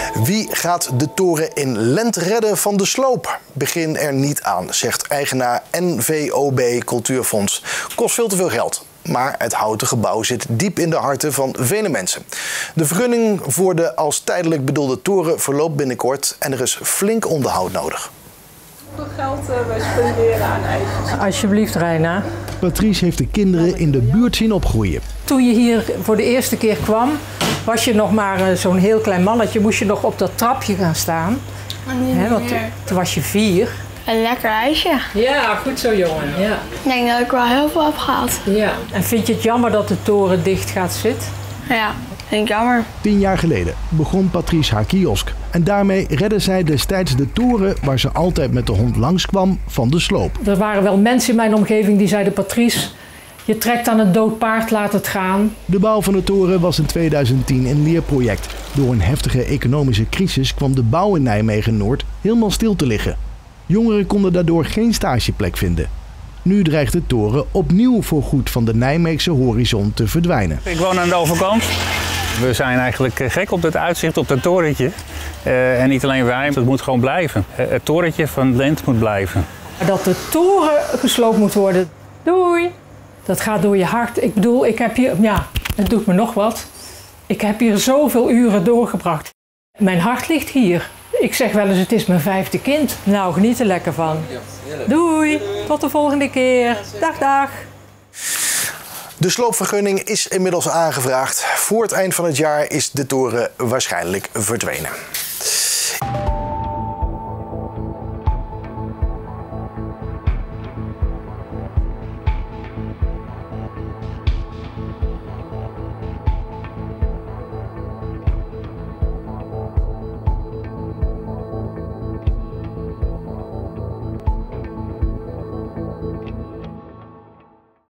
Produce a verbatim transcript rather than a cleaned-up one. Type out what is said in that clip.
Wie gaat de toren in Lent redden van de sloop? Begin er niet aan, zegt eigenaar N V O B Cultuurfonds. Kost veel te veel geld. Maar het houten gebouw zit diep in de harten van vele mensen. De vergunning voor de als tijdelijk bedoelde toren verloopt binnenkort en er is flink onderhoud nodig. Hoeveel geld uh, wij spenderen aan ijsjes? Alsjeblieft, Reina. Patrice heeft de kinderen in de buurt zien opgroeien. Toen je hier voor de eerste keer kwam, was je nog maar uh, zo'n heel klein mannetje. Moest je nog op dat trapje gaan staan. He, want toen was je vier. Een lekker ijsje. Ja, goed zo, jongen. Ja. Ik denk dat ik wel heel veel heb gehad. Ja. En vind je het jammer dat de toren dicht gaat zitten? Ja, vind ik jammer. Tien jaar geleden begon Patrice haar kiosk. En daarmee redde zij destijds de toren waar ze altijd met de hond langskwam van de sloop. Er waren wel mensen in mijn omgeving die zeiden: Patrice, je trekt aan het dood paard, laat het gaan. De bouw van de toren was in tweeduizend tien een leerproject. Door een heftige economische crisis kwam de bouw in Nijmegen-Noord helemaal stil te liggen. Jongeren konden daardoor geen stageplek vinden. Nu dreigt de toren opnieuw voorgoed van de Nijmeegse horizon te verdwijnen. Ik woon aan de overkant. We zijn eigenlijk gek op het uitzicht op dat torentje. Uh, en niet alleen wij, het moet gewoon blijven. Uh, het torentje van Lent moet blijven. Dat de toren gesloopt moet worden. Doei! Dat gaat door je hart. Ik bedoel, ik heb hier, ja, het doet me nog wat. Ik heb hier zoveel uren doorgebracht. Mijn hart ligt hier. Ik zeg wel eens, het is mijn vijfde kind. Nou, geniet er lekker van. Doei, tot de volgende keer. Dag, dag. De sloopvergunning is inmiddels aangevraagd. Voor het eind van het jaar is de toren waarschijnlijk verdwenen.